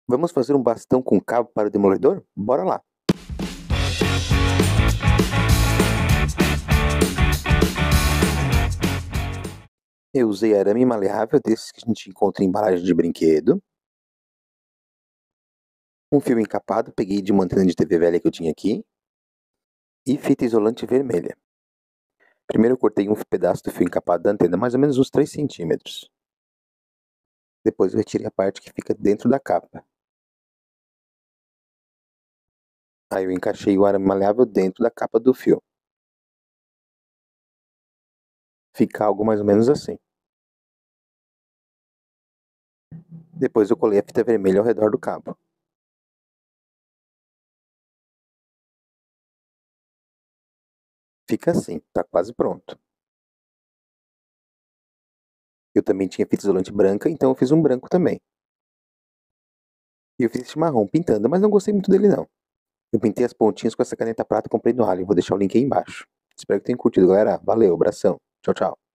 Vamos fazer um bastão com cabo para o demolidor? Bora lá! Eu usei arame maleável, desses que a gente encontra em embalagem de brinquedo. Um fio encapado, peguei de uma antena de TV velha que eu tinha aqui. E fita isolante vermelha. Primeiro eu cortei um pedaço do fio encapado da antena, mais ou menos uns 3 centímetros. Depois eu retirei a parte que fica dentro da capa. Aí eu encaixei o arame maleável dentro da capa do fio. Fica algo mais ou menos assim. Depois eu colei a fita vermelha ao redor do cabo. Fica assim, tá quase pronto. Eu também tinha fita isolante branca, então eu fiz um branco também. E eu fiz esse marrom pintando, mas não gostei muito dele não. Eu pintei as pontinhas com essa caneta prata que comprei no Ali, vou deixar o link aí embaixo. Espero que tenham curtido, galera. Valeu, abração. Tchau, tchau.